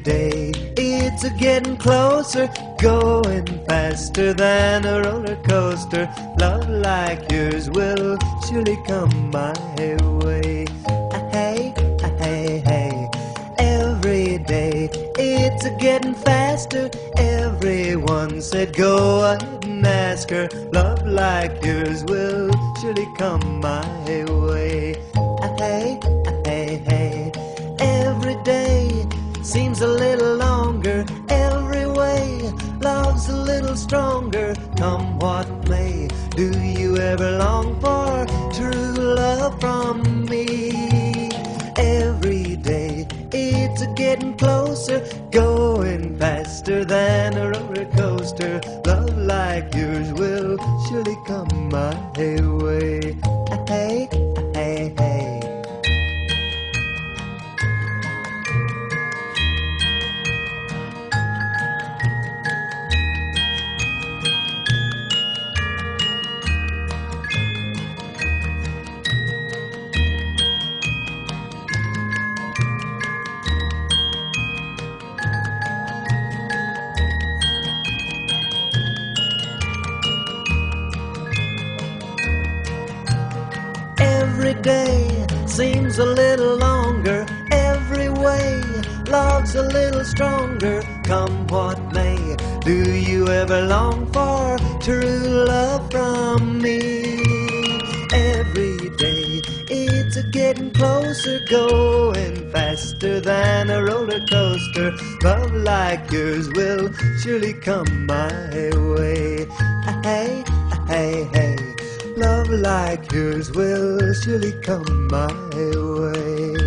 day it's getting closer, going faster than a roller coaster. Love like yours will surely come my way. Hey, hey, hey. Every day it's getting faster. Everyone said go ahead and ask her. Love like yours will surely come my way. Hey, hey, hey. Every day seems a little longer. Every way love's a little stronger. Come what may, do you ever long for true love from me? Every day it's getting closer, going faster than a roller coaster. Love like yours will surely come my way. Hey, hey, hey. Every day seems a little longer. Every way love's a little stronger. Come what may, do you ever long for true love from me? Every day it's getting closer, going faster than a roller coaster. Love like yours will surely come my way. Hey, hey, hey. Love like yours will surely come my way.